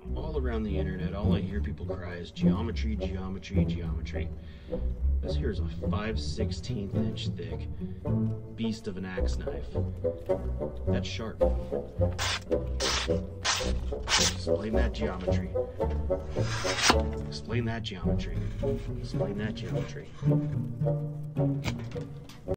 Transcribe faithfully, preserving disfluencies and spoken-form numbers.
all around the internet, all I hear people cry is geometry, geometry, geometry. This here is a five sixteenth inch thick beast of an axe knife. That's sharp. Explain that geometry. Explain that geometry. Explain that geometry.